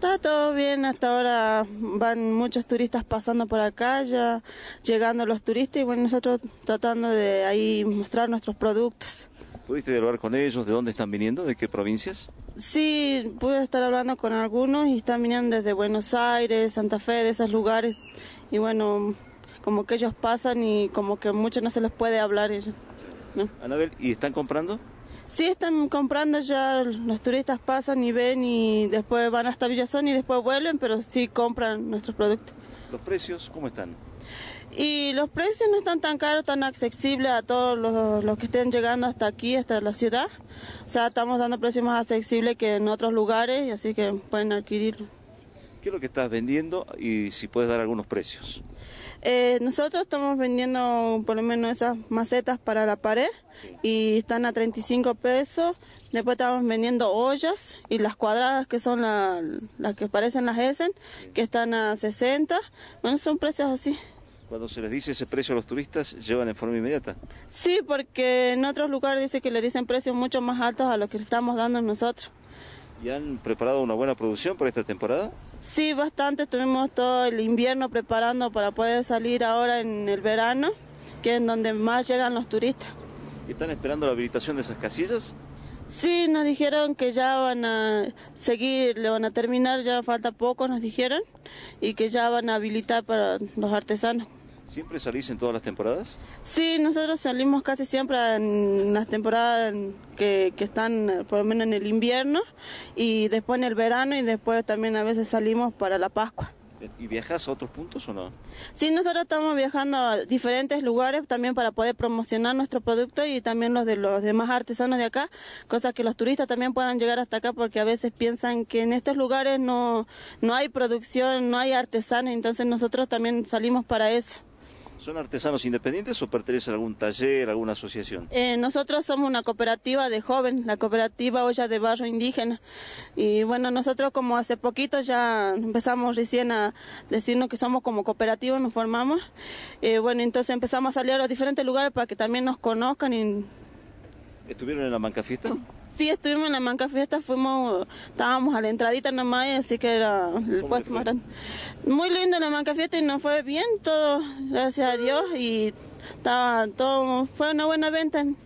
Está todo bien, hasta ahora van muchos turistas pasando por acá, ya llegando los turistas y bueno, nosotros tratando de ahí mostrar nuestros productos. ¿Pudiste hablar con ellos? ¿De dónde están viniendo? ¿De qué provincias? Sí, pude estar hablando con algunos y están viniendo desde Buenos Aires, Santa Fe, de esos lugares y bueno, como que ellos pasan y como que mucho no se les puede hablar ellos, ¿no? Anabel, ¿y están comprando? Sí, están comprando ya, los turistas pasan y ven y después van hasta Villazón y después vuelven, pero sí compran nuestros productos. ¿Los precios cómo están? Y los precios no están tan caros, tan accesibles a todos los que estén llegando hasta aquí, hasta la ciudad. O sea, estamos dando precios más accesibles que en otros lugares, y así que pueden adquirirlo. ¿Qué es lo que estás vendiendo y si puedes dar algunos precios? Nosotros estamos vendiendo por lo menos esas macetas para la pared y están a 35 pesos. Después estamos vendiendo ollas y las cuadradas que son las que parecen las Essen, que están a 60. Bueno, son precios así. Cuando se les dice ese precio a los turistas, ¿llevan en forma inmediata? Sí, porque en otros lugares dice que le dicen precios mucho más altos a los que le estamos dando nosotros. ¿Y han preparado una buena producción para esta temporada? Sí, bastante. Tuvimos todo el invierno preparando para poder salir ahora en el verano, que es en donde más llegan los turistas. ¿Y están esperando la habilitación de esas casillas? Sí, nos dijeron que ya van a seguir, le van a terminar, ya falta poco, nos dijeron, y que ya van a habilitar para los artesanos. ¿Siempre salís en todas las temporadas? Sí, nosotros salimos casi siempre en las temporadas que están por lo menos en el invierno y después en el verano y después también a veces salimos para la Pascua. ¿Y viajás a otros puntos o no? Sí, nosotros estamos viajando a diferentes lugares también para poder promocionar nuestro producto y también los de los demás artesanos de acá, cosa que los turistas también puedan llegar hasta acá porque a veces piensan que en estos lugares no hay producción, no hay artesanos, entonces nosotros también salimos para eso. ¿Son artesanos independientes o pertenecen a algún taller, alguna asociación? Nosotros somos una cooperativa de jóvenes, la cooperativa Olla de Barro Indígena. Y bueno, nosotros como hace poquito ya empezamos recién a decirnos que somos como cooperativa, nos formamos. Bueno, entonces empezamos a salir a los diferentes lugares para que también nos conozcan. ¿Estuvieron en la Mancafiesta? Sí, estuvimos en la Mancafiesta, estábamos a la entradita nomás, así que era el puesto más grande. Muy lindo la Mancafiesta y nos fue bien todo, gracias a Dios, y estaba todo, fue una buena venta.